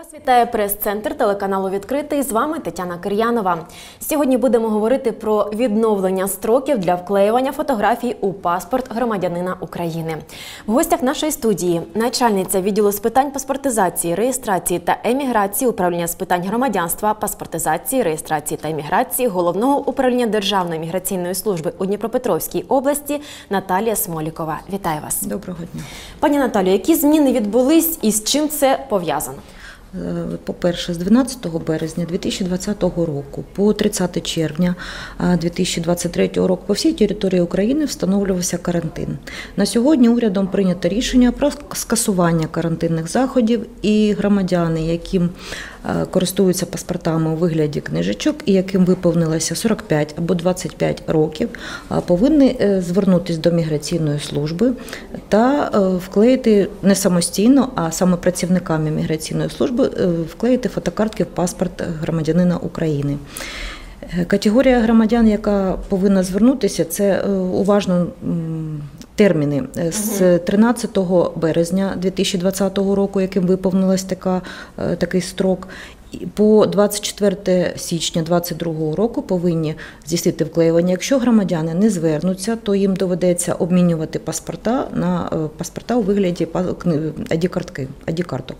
Вас вітає прес-центр телеканалу «Відкритий». З вами Тетяна Кир'янова. Сьогодні будемо говорити про відновлення строків для вклеювання фотографій у паспорт громадянина України. В гостях нашої студії начальниця відділу з питань паспортизації, реєстрації та еміграції управління з питань громадянства, паспортизації, реєстрації та еміграції Головного управління Державної міграційної служби у Дніпропетровській області Наталія Смолікова. Вітаю вас. Доброго дня. Пані Наталію, які зміни відбулись і з чим це пов'язано? По-перше, з 12 березня 2020 року по 30 червня 2023 року по всій території України встановлювався карантин. На сьогодні урядом прийнято рішення про скасування карантинних заходів, і громадяни, яким користуються паспортами у вигляді книжечок і яким виповнилося 45 або 25 років, повинні звернутися до міграційної служби та вклеїти не самостійно, а саме працівниками міграційної служби вклеїти фотокартки в паспорт громадянина України. Категорія громадян, яка повинна звернутися, це уважно терміни. З 13 березня 2020 року, яким виповнилось такий строк, по 24 січня 2022 року повинні здійснити вклеювання. Якщо громадяни не звернуться, то їм доведеться обмінювати паспорта на паспорта у вигляді ID-карток.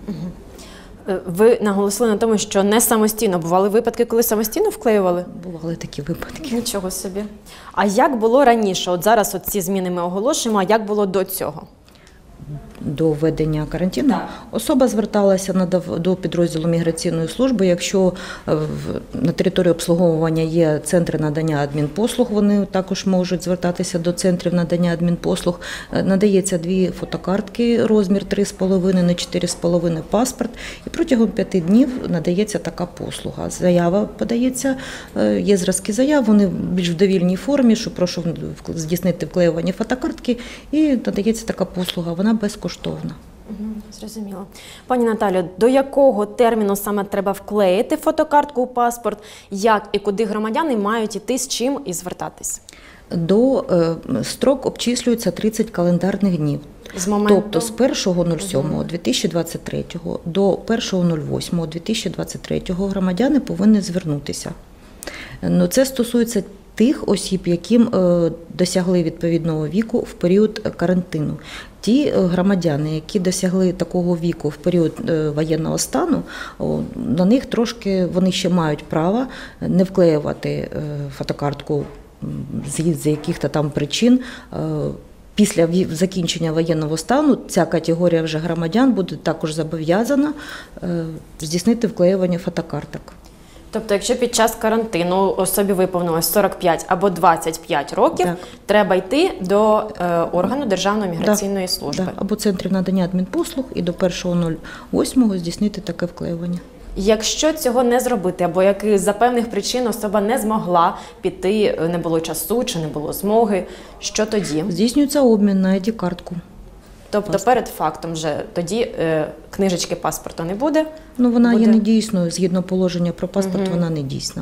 Ви наголосили на тому, що не самостійно. Бували випадки, коли самостійно вклеювали? Бували такі випадки. Нічого собі. А як було раніше? От зараз ці зміни ми оголошуємо, а як було до цього? До введення карантину? Так. Особа зверталася до підрозділу міграційної служби. Якщо на території обслуговування є центри надання адмінпослуг, вони також можуть звертатися до центрів надання адмінпослуг. Надається 2 фотокартки, розмір 3,5 на 4,5 паспорт, і протягом 5 днів надається така послуга. Заява подається, є зразки заяв, вони більш в довільній формі, що прошу здійснити вклеювання фотокартки, і надається така послуга, вона безкоштовна. Зрозуміло. Пані Наталю, до якого терміну саме треба вклеїти фотокартку у паспорт, як і куди громадяни мають іти, з чим і звертатись? Строк обчислюється 30 календарних днів. Тобто з 1.07.2023 до 1.08.2023 громадяни повинні звернутися. Це стосується тих осіб, яким досягли відповідного віку в період карантину. Ті громадяни, які досягли такого віку в період воєнного стану, на них трошки вони ще мають право не вклеювати фотокартку з яких-то там причин. Після закінчення воєнного стану ця категорія вже громадян буде також зобов'язана здійснити вклеювання фотокарток. Тобто, якщо під час карантину особі виповнилось 45 або 25 років, так, треба йти до органу Державної міграційної служби. Так, або центрів надання адмінпослуг і до 1.08 здійснити таке вклеювання. Якщо цього не зробити, або за певних причин особа не змогла піти, не було часу чи не було змоги, що тоді? Здійснюється обмін на ID-картку. Тобто перед фактом вже тоді книжечки паспорту не буде? Вона є недійсною, згідно положення про паспорт, вона недійсна.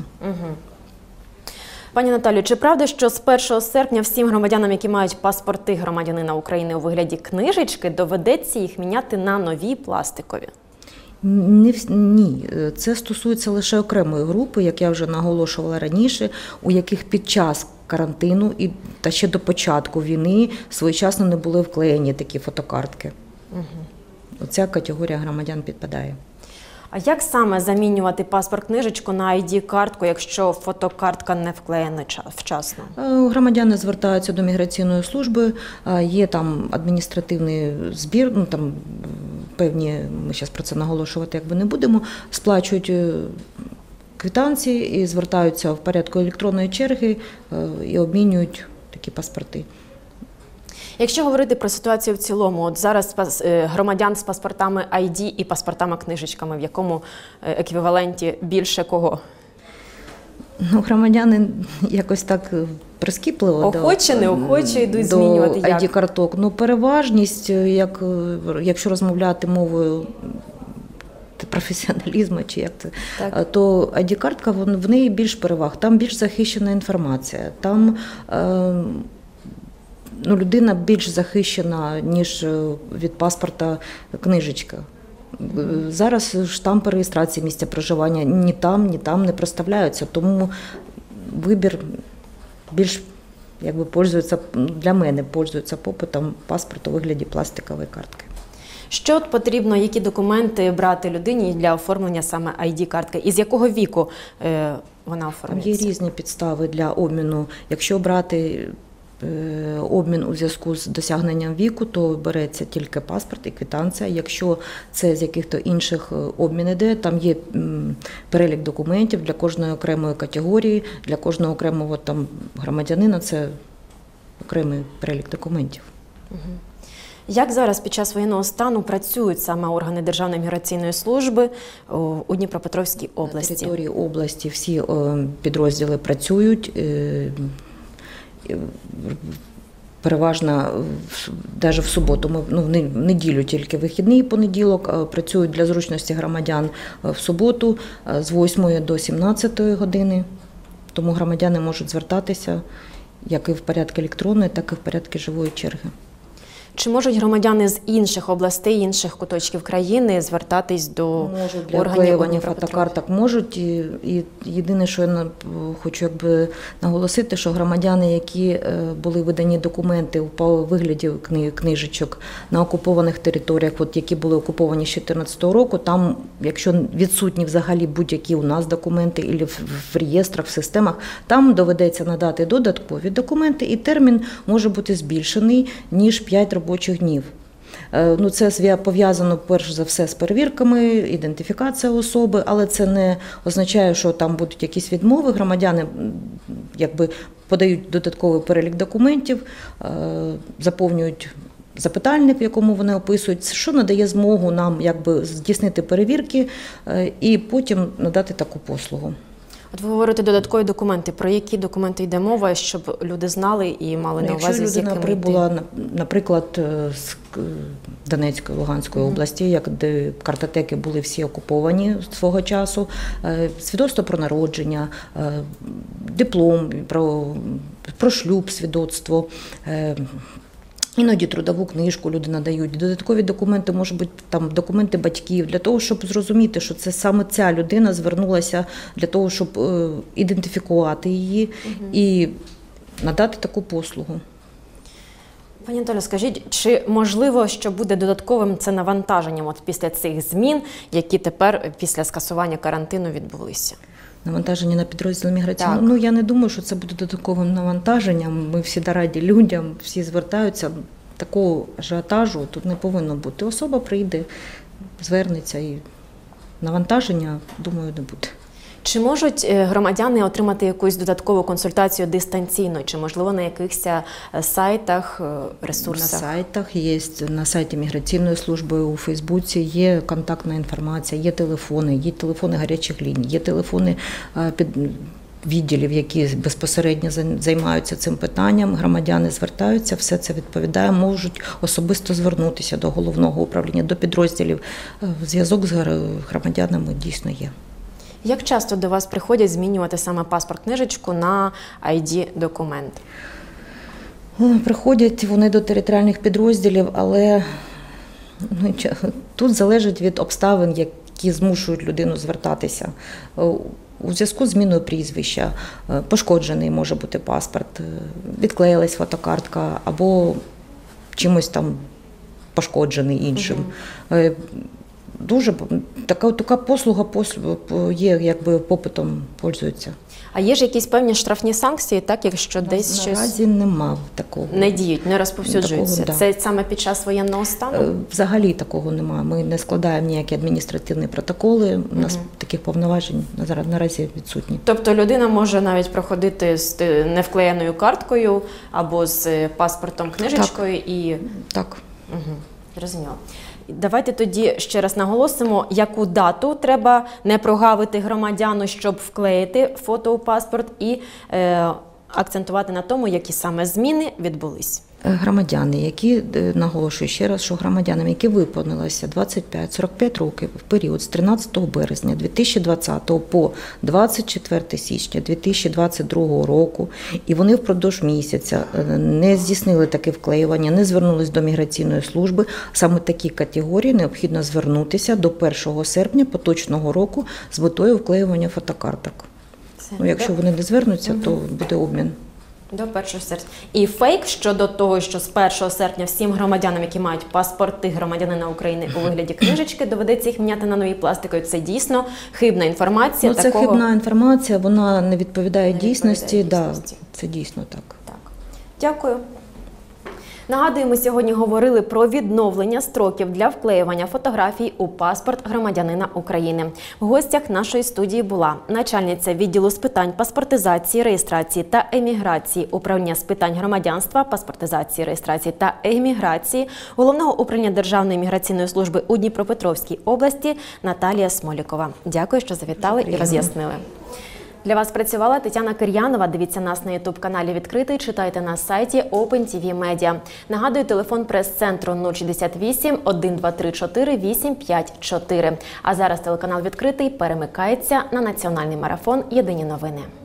Пані Наталю, чи правда, що з 1 серпня всім громадянам, які мають паспорти громадянина України у вигляді книжечки, доведеться їх міняти на нові пластикові? Ні, це стосується лише окремої групи, як я вже наголошувала раніше, у яких під час карантину та ще до початку війни своєчасно не були вклеєні такі фотокартки. Оця категорія громадян підпадає. А як саме замінювати паспорт-книжечку на ID-картку, якщо фотокартка не вклеєна вчасно? Громадяни звертаються до міграційної служби, є там адміністративний збір, певні, ми зараз про це наголошувати якби не будемо, сплачують квитанції і звертаються в порядку електронної черги і обмінюють такі паспорти. Якщо говорити про ситуацію в цілому, от зараз громадян з паспортами ID і паспортами-книжечками, в якому еквіваленті більше кого? Громадяни якось так прискіпливо охоче, неохоче йдуть змінювати як? До ID-карток. Переважність, якщо розмовляти мовою професіоналізму, чи як це, то ID-картка, в неї більш переваг, там більш захищена інформація, там людина більш захищена, ніж від паспорта книжечка. Зараз штампи реєстрації місця проживання ні там не проставляються, тому вибір більш пользується, для мене пользується попитом паспорт у вигляді пластикової картки. Що от потрібно, які документи брати людині для оформлення саме ID-картки? І з якого віку вона оформлюється? Там є різні підстави для обміну. Якщо брати обмін у зв'язку з досягненням віку, то береться тільки паспорт і квитанція. Якщо це з якихось інших обмін іде, там є перелік документів для кожної окремої категорії, для кожного окремого громадянина це окремий перелік документів. Як зараз під час воєнного стану працюють саме органи Державної міграційної служби у Дніпропетровській області? На території області всі підрозділи працюють. Переважно навіть в суботу, в неділю тільки вихідний понеділок, працюють для зручності громадян в суботу з 8 до 17 години. Тому громадяни можуть звертатися як і в порядку електронної, так і в порядку живої черги. Чи можуть громадяни з інших областей, інших куточків країни звертатись до можуть, органів вклеювання фотокарток можуть. І єдине, що я хочу наголосити, що громадяни, які були видані документи у вигляді книжечок на окупованих територіях, які були окуповані з 2014 року, там, якщо відсутні взагалі будь-які у нас документи або в реєстрах, в системах, там доведеться надати додаткові документи, і термін може бути збільшений, ніж 5 робочих днів. Це пов'язано перш за все з перевірками, ідентифікацією особи, але це не означає, що там будуть якісь відмови. Громадяни подають додатковий перелік документів, заповнюють запитальник, в якому вони описують, що надає змогу нам здійснити перевірки і потім надати таку послугу. От ви говорите додаткові документи. Про які документи йде мова, щоб люди знали і мали на увазі, з якими людина прибула, наприклад, з Донецької, Луганської області, де картотеки були всі окуповані свого часу, свідоцтво про народження, диплом про шлюб, свідоцтво, іноді трудову книжку люди надають. Додаткові документи, можуть бути документи батьків, для того, щоб зрозуміти, що це саме ця людина звернулася для того, щоб ідентифікувати її і надати таку послугу. Пані Анатолію, скажіть, чи можливо, що буде додатковим це навантаженням після цих змін, які тепер після скасування карантину відбулися? Навантаження на підрозділ міграційного? Я не думаю, що це буде додатковим навантаженням. Ми всі раді людям, всі звертаються. Такого ажіотажу тут не повинно бути. Особа прийде, звернеться і навантаження, думаю, не буде. Чи можуть громадяни отримати якусь додаткову консультацію дистанційно? Чи, можливо, на якихось сайтах, ресурсах? На сайтах є, на сайті міграційної служби, у Фейсбуці є контактна інформація, є телефони гарячих ліній, є телефони відділів, які безпосередньо займаються цим питанням. Громадяни звертаються, все це відповідає, можуть особисто звернутися до головного управління, до підрозділів. Зв'язок з громадянами дійсно є. Як часто до вас приходять змінювати саме паспорт-книжечку на ID-документ? Приходять вони до територіальних підрозділів, але тут залежить від обставин, які змушують людину звертатися. У зв'язку з зміною прізвища пошкоджений може бути паспорт, відклеїлась фотокартка або чимось пошкоджений іншим. Дуже така послуга є, попитом пользується. А є ж якісь певні штрафні санкції, так, якщо десь щось... Наразі нема такого. Не діють, не розповсюджуються? Такого, Це саме під час воєнного стану? Взагалі такого немає. Ми не складаємо ніякі адміністративні протоколи, у нас таких повноважень наразі відсутні. Тобто людина може навіть проходити з невклеєною карткою або з паспортом, книжечкою і... Так. Зрозуміло. Давайте тоді ще раз наголосимо, яку дату треба не прогавити громадяну, щоб вклеїти фото у паспорт, і акцентувати на тому, які саме зміни відбулись. Громадяни, які, наголошую ще раз, що громадянам, які виповнилося 25-45 років в період з 13 березня 2020 по 24 січня 2022 року, і вони впродовж місяця не здійснили таке вклеювання, не звернулись до міграційної служби, саме такі категорії необхідно звернутися до 1 серпня поточного року з метою вклеювання фотокарток. Якщо вони не звернуться, то буде обмін. До 1 серпня. І фейк щодо того, що з 1 серпня всім громадянам, які мають паспорти громадянина України у вигляді книжечки, доведеться їх міняти на нові пластикові. Це дійсно хибна інформація. Це хибна інформація, вона не відповідає дійсності. Да, це дійсно так. Дякую. Нагадую, ми сьогодні говорили про відновлення строків для вклеювання фотографій у паспорт громадянина України. В гостях нашої студії була начальниця відділу з питань паспортизації, реєстрації та еміграції Управління з питань громадянства, паспортизації, реєстрації та еміграції Головного управління Державної міграційної служби у Дніпропетровській області Наталія Смолікова. Дякую, що завітали і роз'яснили. Для вас працювала Тетяна Кир'янова. Дивіться нас на YouTube-каналі «Відкритий», читайте на сайті OpenTV Media. Нагадую, телефон прес-центру 068 1234 854. А зараз телеканал «Відкритий» перемикається на національний марафон «Єдині новини».